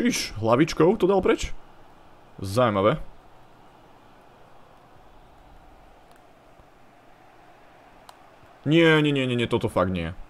Šiš, hlavičkou to dal preč? Zaujímavé. Nie, toto fakt nie.